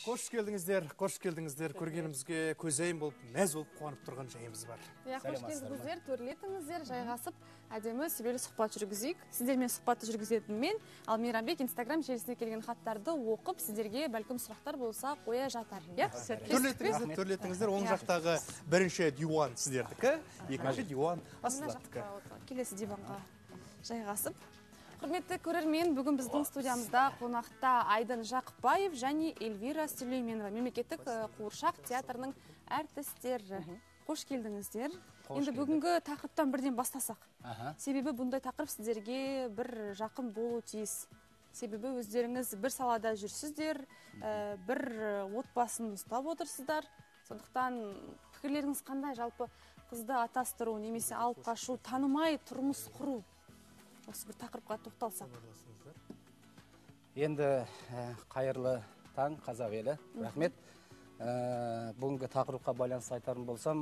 Қош келдіңіздер. Көргенімізге көзайым болып, мәз болып қуанып тұрған жайымыз бар. Қош келдіңіздер, төрлетіңіздер, жайғасып, әдемі сүбелі сұхбат жүргізейік. Сіздермен сұхбатты жүргізетін мен, ал Мейрамбек Инстаграм желісіне келген хаттарды оқып, сіздерге бәлкім сұрақтар болса қоя жатар. Төрлетіңіздер, оң жақтағы бірінші диван сіздердікі, екінші диван асылдардікі. Келесі диванға жайғасып. Құрметті көрермен, бүгін біздің студиямызда қонақта Айдын Жақыпбаев және Эльвира Сүлейменова, мемлекеттік қуыршақ театрының әртістері. Қош келдіңіздер. Енді бүгінгі тақырыптан бірден бастасақ. Себебі бұндай тақырып сіздерге бір жақын болу тиіс. Себебі өздеріңіз бір салада жүрсіздер, бір отбасын ұстап отырсыздар. Сондықтан пікірлеріңіз қандай? Жалпы қызды атастыру, немесе алып қашу, танымай тұрмыс құру. Осы бір тақырыпқа тоқталсақ. Енді қайырлы таң, қазақ елі. Рахмет. Бүгінгі тақырыпқа байланысты айтарым болсам,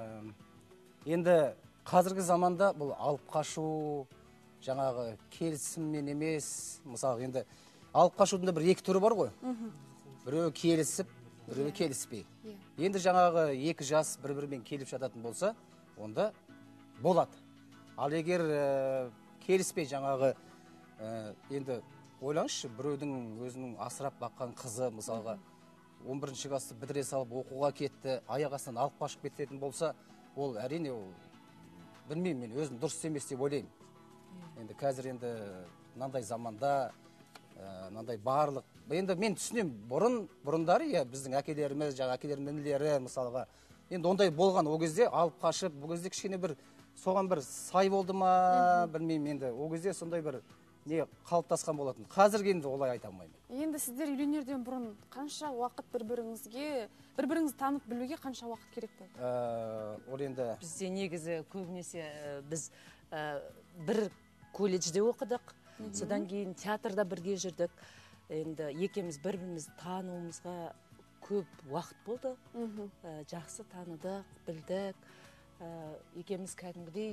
енді қазіргі заманда бұл алып қашу, жаңағы келісіммен емес, мысалы енді алып қашудың да бір екі түрі бар ғой. Біреуі келісіп, біреуі келіспей. Енді жаңағы екі жас бір-бірімен келіп жататын болса, онда болады. Ал егер келіспей жаңағы, енді ойлаңызшы, біреудің өзінің асырап баққан қызы, мысалға 11-ші класты бітіре салып оқуға кетті, аяқ астынан алып қашып кететін болса, ол әрине, білмеймін, мен өзім дұрыс емес деп ойлаймын. Енді қазір енді мынандай заманда, мынандай барлық, енді мен түсінем, бұрындары, біздің әкелеріміз, жаңа әкелердің інілері, мысалға, енді ондай болған, ол кезде алып қашып, бұл кезде кішкене бір соған бір сай болды ма, білмеймін, енді ол кезде сондай бір не қалыптасқан болатын. Қазіргі енді олай айта алмаймын. Енді сіздер үйленерден бұрын қанша уақыт бір-біріңізді танып білуге қанша уақыт керек болды? Ол енді бізде негізі көбінесе біз бір колледжде оқыдық, содан кейін театрда бірге жүрдік. Енді екеуміз бір-бірімізді тануымызға көп уақыт болды. Жақсы таныдық, білдік. Екеміз кәдімгідей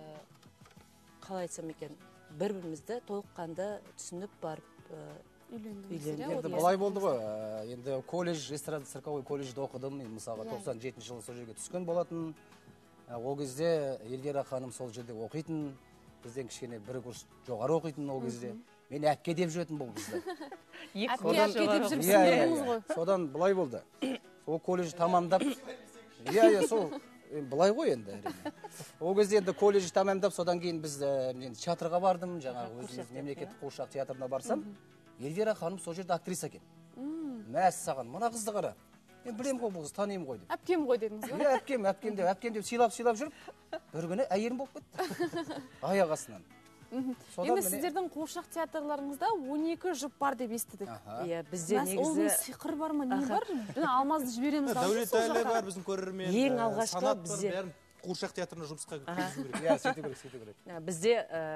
қалай айтсам екен, бір-бірімізді толыққанды түсініп барып үйлендік. Енді бұлай болды ғой, енді колледж, эстрада цирковой колледжде оқыдым, мысалға 97 жылы сол жерге түскен болатын. Ол кезде Эльвира ханым сол жерде оқитын, бізден кішкене бір курс жоғары оқитын ол кезде. Мен әпке деп жүретін бұл бізді. Әпке деп жүрсіңдеріңіз ғой. Содан бұлай болды. Ол колледж тамамдап, сол былай ғой енді. Ол кезде енді колледж тамамдап, содан кейін біз театрға бардым, жаңағы өзіміз мемлекеттік қуыршақ театрына барсам, Эльвира ханым сол жерде актриса екен. Мәс саған, мына қызды қара. Мен білем ғой, бұл қыз танимын ғой деп. Әпкем ғой дедіңіз ба? Әпкем деп сыйлап жүріп, бір күні әйелім болып кетті. Аяқ астынан. Енді сіздердің қуыршақ театрларыңызда 12 жұп бар деп естідік. Бізде негізі... Ол сиқыр бар ма, не бар? Алмазды жібереміз. Дәулет әлі бар, біздің көрермен. Ең алғашқы бізде... Қуыршақ театрына жұмысқа кіргізу керек. Сөйту керек. Бізде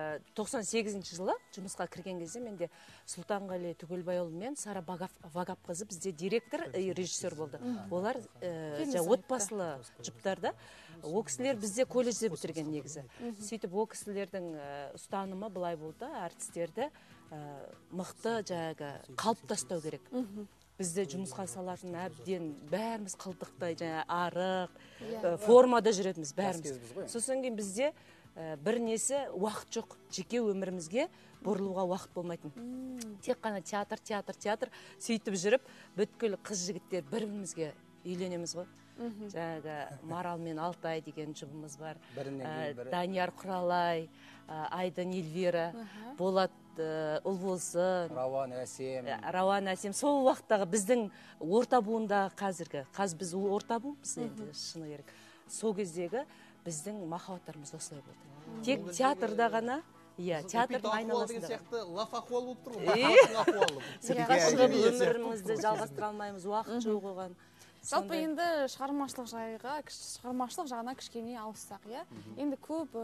98 жылы жұмысқа кірген кезде менде Сұлтанғали Түгелбайұлы мен Сара Вагапқызы бізде директор, режиссер болды. Олар отбасылы жұптарда. Ол кісілер бізде колледжде бітірген негізі. Сөйтіп, ол кісілердің ұстанымы былай болды, әртістерді мықты қалыптастау керек. Бізді жұмысқа салатын әбден бәріміз қылдықтай, арық, формада жүретіміз бәріміз. Сосын кейін бізде бір несі уақыт жоқ, жеке өмірімізге бұрылуға уақыт болмайтын. Тек қана театр, сөйтіп жүріп, бүткіл қыз жігіттер бір-бірімізге үйленеміз ғой. Жаңағы Марал мен Алтай деген жұбымыз бар. Данияр Құралай, Айдын Эльвира, Болат Ұлболсын, Рауан Әсем. Сол уақыттағы біздің орта буында қазіргі, біз орта буымыз енді шыны керек. Сол кездегі біздің махаббаттарымыз осылай болды. Тек театрда ғана, театрдың айналасында. Лаф ахуал болып тұр ғой. Сыртқа шығып өмірімізді жалғастыра алмаймыз, уақыт жоқ оған. Жалпы енді шығармашылық жағына кішкене ауыссақ, енді көп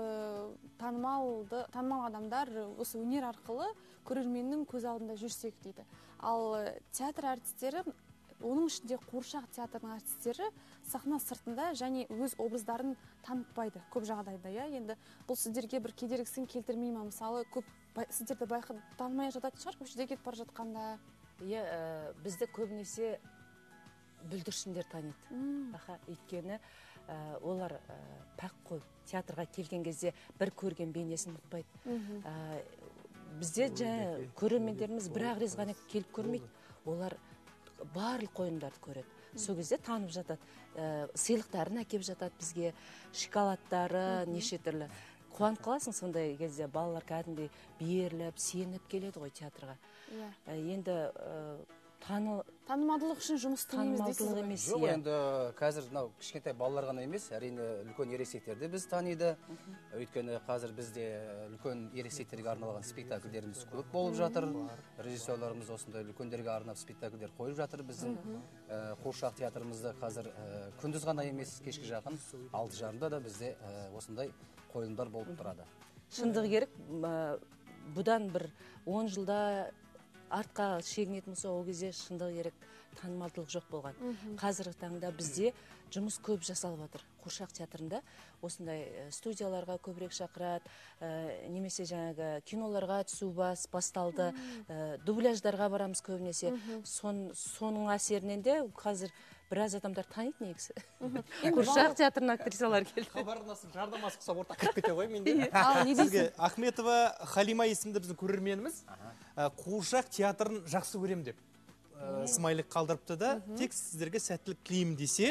танымал адамдар осы өнер арқылы көрерменнің көз алдында жүрсек дейді. Ал театр әртістері, оның ішінде қуыршақ театрының әртістері сахна сыртында және өз образдарын танытпайды көп жағдайда. Енді бұл сіздерге бір кедергісін келтірмей ме? Мысалы, көп сіздерді танымай жататын шығар, көшеде кетіп бара жатқанда. Бізді көбінесе бүлдіршіндер таниды. Өйткені олар пәк қой, театрға келген кезде бір көрген бейнесін ұмытпайды. Бізде көрермендеріміз бір-ақ рет ғана келіп көрмейді. Олар барлық қойылымдарды көреді. Сол кезде танып жатады. Сыйлықтарын әкеп жатады бізге, шоколадтары, неше түрлі. Қуанып қаласың сондай кезде, балалар кәдімгідей беріліп, сеніп келеді ғой театрға. Енді танымалдылық үшін жұмыс істемейміз дейсіз ғой? Жоқ, енді қазір кішкентай балалар ғана емес, әрине үлкен ересектерді біз таниды. Өйткені қазір бізде үлкен ересектерге арналған спектакльдеріміз көп болып жатыр. Режиссерларымыз осындай үлкендерге арнап спектакльдер қойып жатыр. Біздің қуыршақ театрымызда қазір күндіз ғана емес, кешкі жақын 6:30-да да бізде осындай қойылымдар болып тұрады. Шындығы керек, бұдан бір 10 жылда артқа шегінетін болса, ол кезде шындығы керек танымалдылық жоқ болған. Қазіргі таңда бізде жұмыс көп жасалып жатыр. Қуыршақ театрында осындай студияларға көбірек шақырады, немесе жаңағы киноларға түсу басталды, дубляждарға барамыз көбінесе. Соның әсерінен де қазір біраз адамдар таниды негізі. Қуыршақ театрының актрисалары келді. Хабарнасып, жардамасы құсап орта кіріп кете ғой менде. Сізге Ахметова Халима есімді біздің көрерменіміз қуыршақ театрын жақсы көрем деп смайлик қалдырыпты да, тек сіздерге сәттілік тілеймін десе.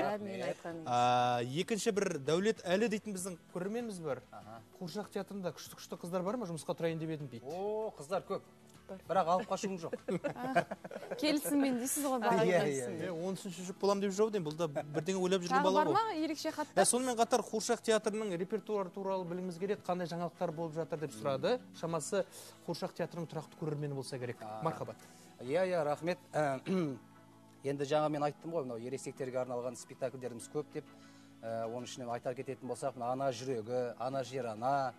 Екінші бір Дәулет әлі дейтін біздің көрерменіміз бар. Қуыршақ театрында күшті қыздар бар ма, жұмысқа тұрайын деп едім дейді. О, қыздар көп. Бірақ алып қашуым жоқ. Келісіммен дейсіз ғой, баға келісіммен. 13-ші жұп болам деп жау дейм, бұл да бірдеңе ойлап жүрген бала ғой. Тағы бар ма ерекше хаттар? Сонымен қатар қуыршақ театрының репертуары туралы біліміз керек, қандай жаңалықтар болып жатыр деп сұрады. Шамасы қуыршақ театрының тұрақты көрермені болса керек. Мархабат. Иә, рахмет. Енді жаңа мен айттым ғой, ересектерге арналған спектакльдеріміз көп деп. Оның ішінен айтар кететін болсақ, ана жүрегі, ана жер ана,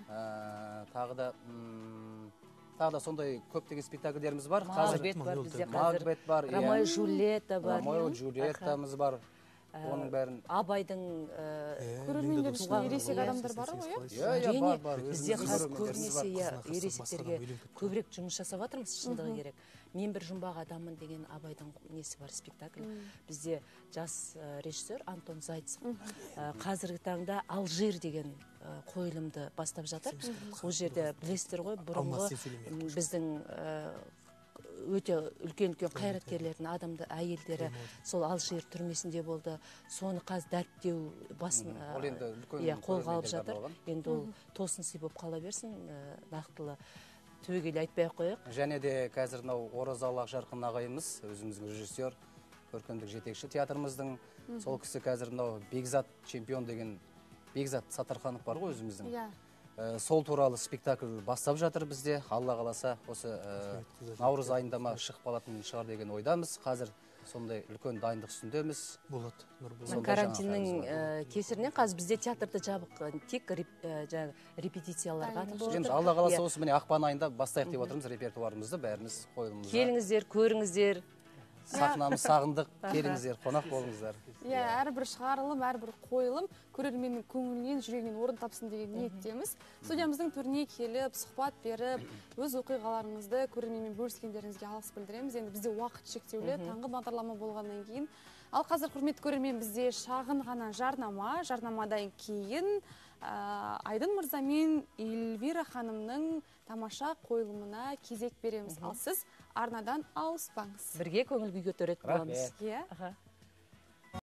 тағы да сондай көптеген спектакльдеріміз бар. Мағбет бар бізде қазір. Мағбет бар. Ромео Джульетта бар. Ромео Джульеттамыз бар. Оның бәрін Абайдың көрермендер ішінде ересек адамдар бар ғой? Иә, бар. Бізде қазір көбінесе ересектерге көбірек жұмыс жасап жатырмыз, шындығы керек. Мен бір жұмбақ адаммын деген Абайдың несі бар, спектакль. Бізде жас режиссер Антон Зайцев қазіргі таңда Алжир деген қойылымды бастап жатыр. Ол жерде білесіздер ғой, бұрынғы біздің өте үлкен қайраткерлердің адамды әйелдері сол Алжир түрмесінде болды. Соны қазір дәріптеу басын қолға алып жатыр. Енді ол тосын болып қала берсін, нақтылы түбегейлі айтпай-ақ қояйық. Және де қазір Оразалы Ақжарқын ағайымыз, өзіміздің режиссер, көркемдік жетекші театрымыздың, сол кісі қазір Бекзат чемпион деген Бекзат Сатарханов бар ғой өзіміздің. Сол туралы спектакль бастап жатыр бізде. Алла қаласа осы наурыз айында ма шығып қалатын шығар деген ойдамыз. Қазір сондай үлкен дайындық үстіндеміз. Болады. Карантиннің кесірінен қазір бізде театрды жабық, тек репетицияларға. Алла қаласа осы міне ақпан айында бастайық деп отырмыз репертуарымызды, бәріміз қойылымымызға. Келіңіздер, көріңіздер. Сахнамыз сағындық, келіңіздер, қонақ болыңыздар. Әрбір шығарылым, әрбір қойылым көрерменнің көңілінен, жүрегінен орын тапсын деген ниеттеміз. Студиямыздың төріне келіп, сұхбат беріп, өз оқиғаларыңызды көрерменмен бөліскендеріңізге алғыс білдіреміз. Енді бізде уақыт шектеулі, таңғы бағдарлама болғаннан кейін. Ал қазір құрметті көрермен, бізде шағын ғана жарнамадан кейін Айдын мырза мен Эльвира ханымның тамаша қойылымына кезек береміз. Ал сіз арнадан ауыспаңыз. Бірге көңіл күй көтеретін боламыз.